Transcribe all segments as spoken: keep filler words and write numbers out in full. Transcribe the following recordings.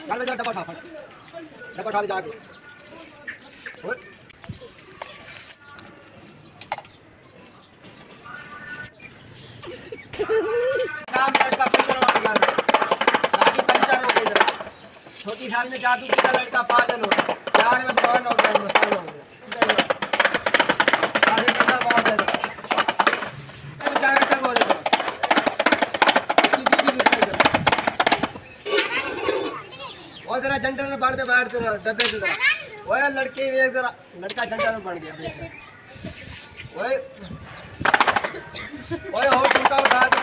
चल बेटा डब्बा उठा फट डब्बा उठा ले जाके ओए काम लड़का पंचर हो गया गाड़ी पंचर हो गई जरा छोटी साल में जादू का लड़का पागल हो यार में भगवान हो गया मसाल हो गया आगे करना बहुत है अब जाकर तक हो रहा और जरा जंटर में बांध दे बाहर तेरा डब्बे से जरा ओए लड़के वे जरा लड़का जंटर में बन गया ओए ओए हो टूटा उठा दे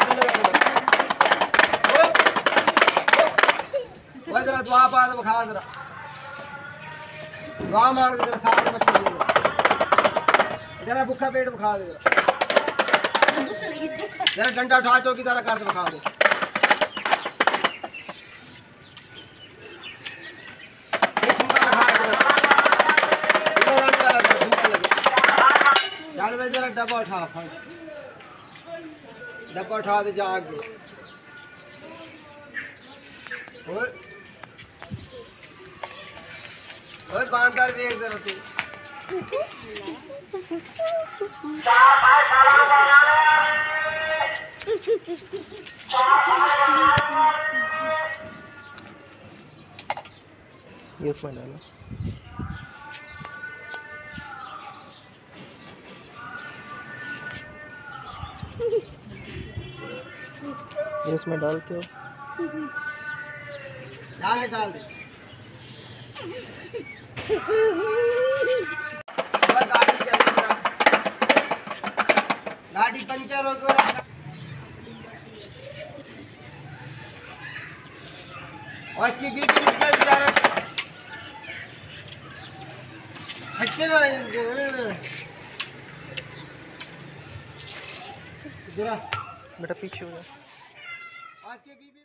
ओए जरा दुआ पा दे खा जरा दुआ मार दे जरा साथ में बच्चे जरा भूखा पेट में खा दे जरा डंडा उठा चौकी तरह कर दे खा दे जरा डब्बा उठा फट डब्बा उठा दे जाग ओए ओए बांधर भी एक जरा तू ये उसमें डालो इसमें डाल के डाल के डाल दे गाड़ी गाड़ी पंचर हो गया और की बीच में बेचारा हटके जरा बेटा पीछे हो जा आज के बीबी